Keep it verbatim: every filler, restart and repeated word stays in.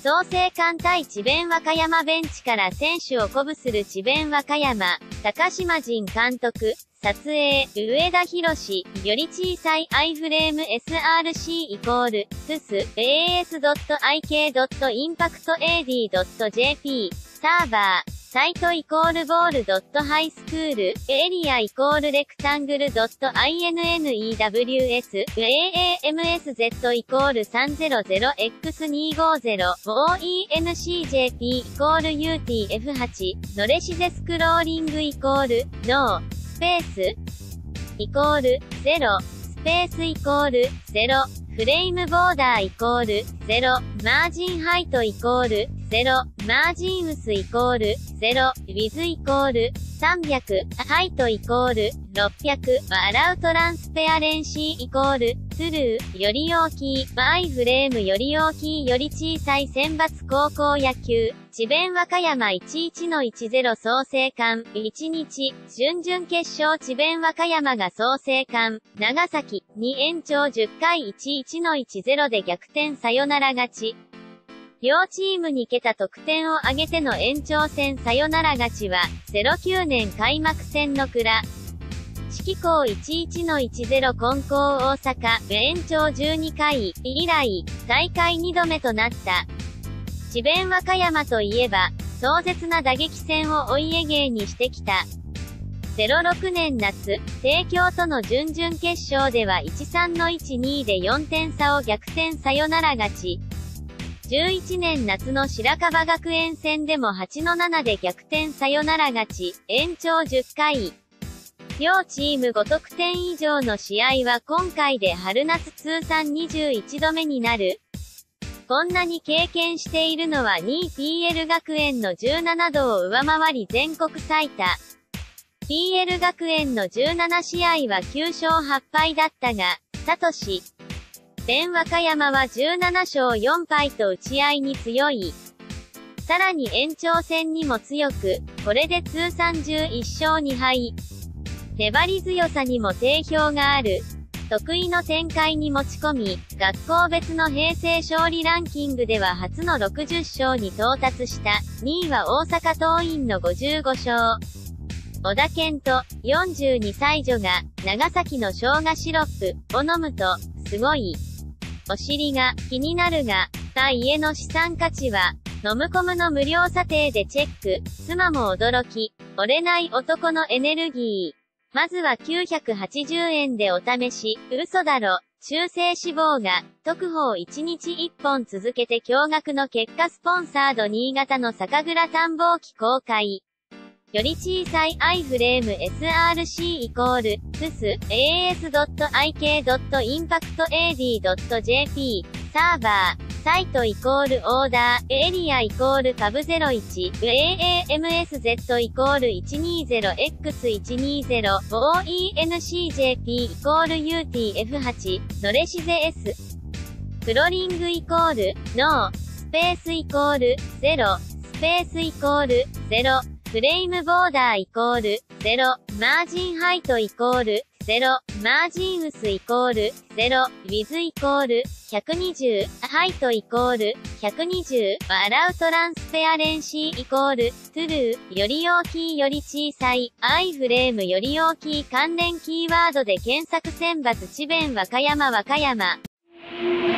創成館対智弁和歌山ベンチから選手を鼓舞する智弁和歌山、高島仁監督、撮影、上田博、より小さい アイフレーム エスアールシー イコール、トゥス、エーエスドットアイケードットインパクトエーディードットジェーピー、サーバー、サイトイコールボールドットハイスクール、エリアイコールレクタングルドット インネワース、エーエーエムエスゼット イコールさんぜろぜろエックスにひゃくごじゅう、オーイーエヌシージェーピー イコール ユーティーエフはち、ノレシゼスクローリングイコール、ノー、スペース、イコール、ゼロ、スペースイコール、ゼロ、フレームボーダーイコール、ゼロ、マージンハイトイコール、ゼロ、マージンウスイコール、ゼロ、ウィズイコール、さんびゃく、ハイトイコール、ろっぴゃく、アラウトランスペアレンシーイコール、トゥルー、より大きい、アイフレームより大きいより小さい選抜高校野球、智弁和歌山 いちいちのいちゼロ 創成館、いちにち、準々決勝智弁和歌山が創成館、長崎に延長じゅっかい いちいちのいちゼロで逆転サヨナラ勝ち。両チームに桁得点を挙げての延長戦サヨナラ勝ちは、ゼロきゅうねん開幕戦の蔵。四季校 いちいちのいちゼロ 金光大阪、延長じゅうにかい以来、大会にどめとなった。智弁和歌山といえば、壮絶な打撃戦をお家芸にしてきた。ゼロろくねん夏、帝京との準々決勝ではいちさんのいちにでよんてん差を逆転サヨナラ勝ち。じゅういちねん夏の白樺学園戦でもはちのななで逆転サヨナラ勝ち、延長じゅっかい。両チームごとくてん以上の試合は今回で春夏通算にじゅういちどめになる。こんなに経験しているのはにい ピーエル 学園のじゅうななどを上回り全国最多。ピーエル 学園のじゅうななしあいはきゅうしょうはっぱいだったが、サトシ。智弁和歌山はじゅうななしょうよんぱいと打ち合いに強い。さらに延長戦にも強く、これで通算じゅういっしょうにはい。粘り強さにも定評がある。得意の展開に持ち込み、学校別の平成勝利ランキングでは初のろくじゅっしょうに到達した。にいは大阪桐蔭のごじゅうごしょう。小田健人、よんじゅうにさい女が、長崎の生姜シロップを飲むと、すごい。お尻が、気になるが、た家の資産価値は、ノムコムの無料査定でチェック、妻も驚き、折れない男のエネルギー。まずはきゅうひゃくはちじゅうえんでお試し、嘘だろ、中性脂肪が、特報いちにちいっぽん続けて驚愕の結果スポンサード新潟の酒蔵探訪機公開。より小さい アイフレーム エスアールシー イコール、トゥス、エーエスドットアイケードットインパクトエーディードットジェーピー、サーバー、サイトイコールオーダー、エリアイコールパブゼロいち、エーエーエムエスゼット イコールいちにゼロエックスいちにゼロ、オーイーエヌシージェーピー イコール ユーティーエフはち、ノレシゼ S。プロリングイコール、ノー、スペースイコール、ゼロ、スペースイコール、ゼロ、フレームボーダーイコール、ゼロ、マージンハイトイコール、ゼロ、マージンウスイコール、ゼロ、ウィズイコール、ひゃくにじゅう、ハイトイコール、ひゃくにじゅう、アラウトランスペアレンシーイコール、トゥルー、より大きいより小さい、アイフレームより大きい関連キーワードで検索選抜智弁和歌山和歌山。